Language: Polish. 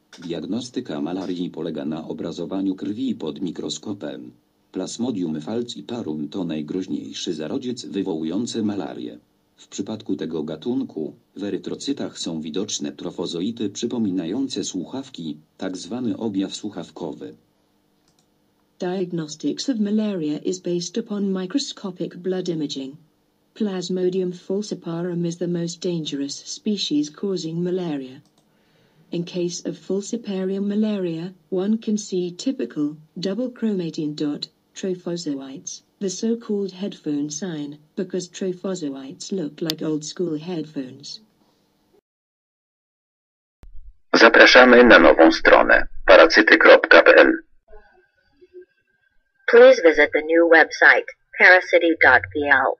Diagnostyka malarii polega na obrazowaniu krwi pod mikroskopem. Plasmodium falciparum to najgroźniejszy zarodziec wywołujący malarię. W przypadku tego gatunku w erytrocytach są widoczne trofozoity przypominające słuchawki, tak zwany objaw słuchawkowy. Diagnostics of malaria is based upon microscopic blood imaging. Plasmodium falciparum is the most dangerous species causing malaria. In case of falciparium malaria, one can see typical double chromatin dot trophozoites, the so-called headphone sign, because trophozoites look like old-school headphones. Zapraszamy na nową stronę paracyty.pl. Please visit the new website, paracyty.pl.